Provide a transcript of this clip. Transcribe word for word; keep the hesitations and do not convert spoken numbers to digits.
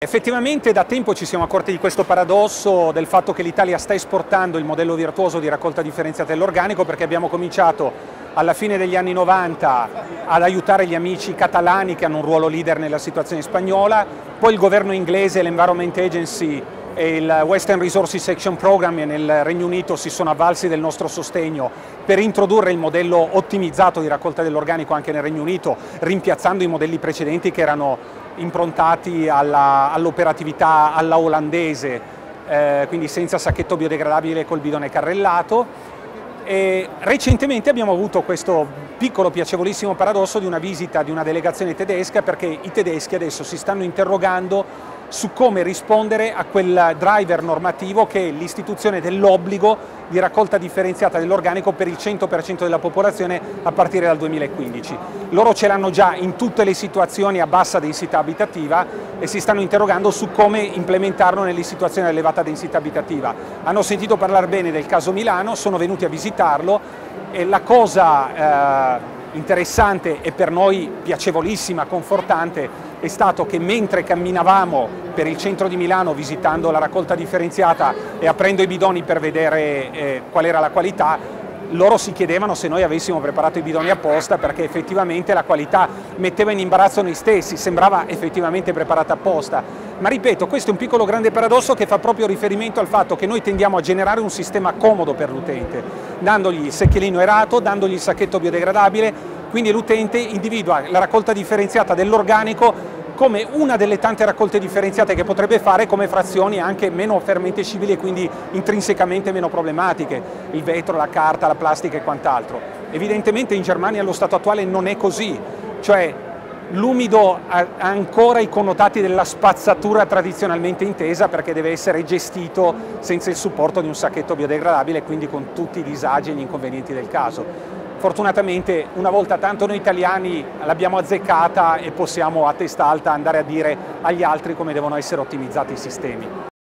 Effettivamente da tempo ci siamo accorti di questo paradosso del fatto che l'Italia sta esportando il modello virtuoso di raccolta differenziata dell'organico, perché abbiamo cominciato alla fine degli anni novanta ad aiutare gli amici catalani che hanno un ruolo leader nella situazione spagnola, poi il governo inglese, l'Environment Agency e il Western Resources Action Program nel Regno Unito si sono avvalsi del nostro sostegno per introdurre il modello ottimizzato di raccolta dell'organico anche nel Regno Unito, rimpiazzando i modelli precedenti che erano improntati all'operatività all alla olandese, eh, quindi senza sacchetto biodegradabile col bidone carrellato. E recentemente abbiamo avuto questo piccolo piacevolissimo paradosso di una visita di una delegazione tedesca, perché i tedeschi adesso si stanno interrogando su come rispondere a quel driver normativo che è l'istituzione dell'obbligo di raccolta differenziata dell'organico per il cento per cento della popolazione a partire dal duemilaquindici. Loro ce l'hanno già in tutte le situazioni a bassa densità abitativa e si stanno interrogando su come implementarlo nelle situazioni ad elevata densità abitativa. Hanno sentito parlare bene del caso Milano, sono venuti a visitarlo e la cosa eh, interessante e per noi piacevolissima, confortante, è stato che mentre camminavamo per il centro di Milano visitando la raccolta differenziata e aprendo i bidoni per vedere eh, qual era la qualità, loro si chiedevano se noi avessimo preparato i bidoni apposta, perché effettivamente la qualità metteva in imbarazzo noi stessi, sembrava effettivamente preparata apposta. Ma ripeto, questo è un piccolo grande paradosso che fa proprio riferimento al fatto che noi tendiamo a generare un sistema comodo per l'utente, dandogli il secchielino erato, dandogli il sacchetto biodegradabile, quindi l'utente individua la raccolta differenziata dell'organico come una delle tante raccolte differenziate che potrebbe fare, come frazioni anche meno fermentescibili e quindi intrinsecamente meno problematiche, il vetro, la carta, la plastica e quant'altro. Evidentemente in Germania allo stato attuale non è così, cioè l'umido ha ancora i connotati della spazzatura tradizionalmente intesa, perché deve essere gestito senza il supporto di un sacchetto biodegradabile e quindi con tutti i disagi e gli inconvenienti del caso. Fortunatamente una volta tanto noi italiani l'abbiamo azzeccata e possiamo a testa alta andare a dire agli altri come devono essere ottimizzati i sistemi.